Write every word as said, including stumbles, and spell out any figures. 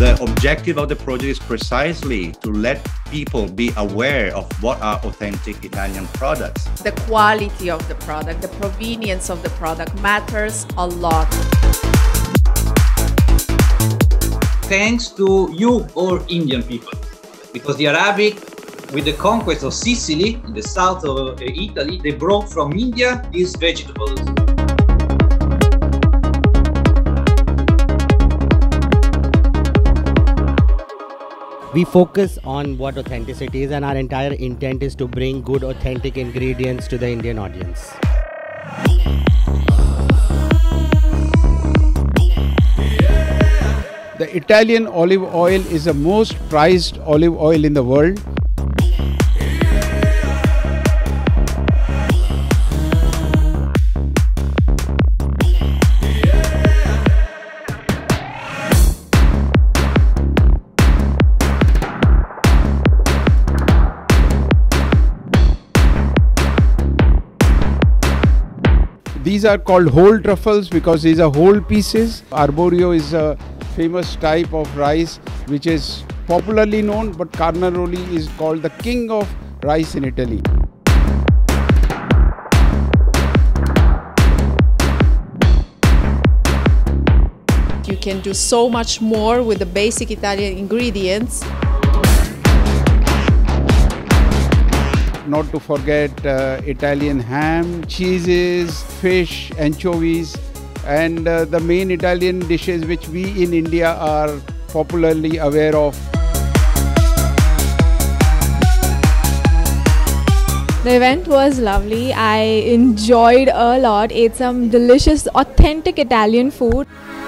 The objective of the project is precisely to let people be aware of what are authentic Italian products. The quality of the product, the provenience of the product matters a lot. Thanks to you, all Indian people, because the Arabic, with the conquest of Sicily in the south of Italy, they brought from India these vegetables. We focus on what authenticity is, and our entire intent is to bring good authentic ingredients to the Indian audience. The Italian olive oil is the most prized olive oil in the world. These are called whole truffles because these are whole pieces. Arborio is a famous type of rice which is popularly known, but Carnaroli is called the king of rice in Italy. You can do so much more with the basic Italian ingredients. Not to forget uh, Italian ham, cheeses, fish, anchovies, and uh, the main Italian dishes which we in India are popularly aware of. The event was lovely. I enjoyed a lot, ate some delicious, authentic Italian food.